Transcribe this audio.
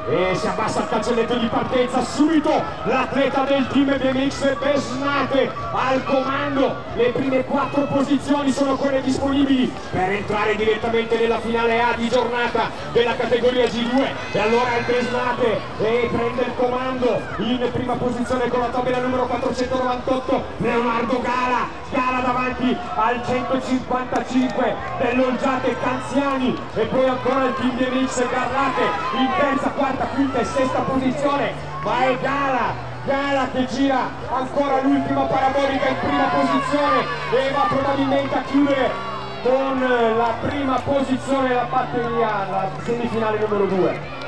e si abbassa il cancelletto di partenza. Subito l'atleta del team BMX Besnate al comando. Le prime 4 posizioni sono quelle disponibili per entrare direttamente nella finale A di giornata della categoria G2. E allora il Besnate prende il comando in prima posizione con la tabella numero 498 Leonardo Gala davanti al 155 dell'Olgiate Canziani, e poi ancora il team BMX Garlate in terza, quarta, quinta e sesta posizione, ma è Gala che gira ancora l'ultima parabolica in prima posizione e va probabilmente a chiudere con la prima posizione la batteria, la semifinale numero 2.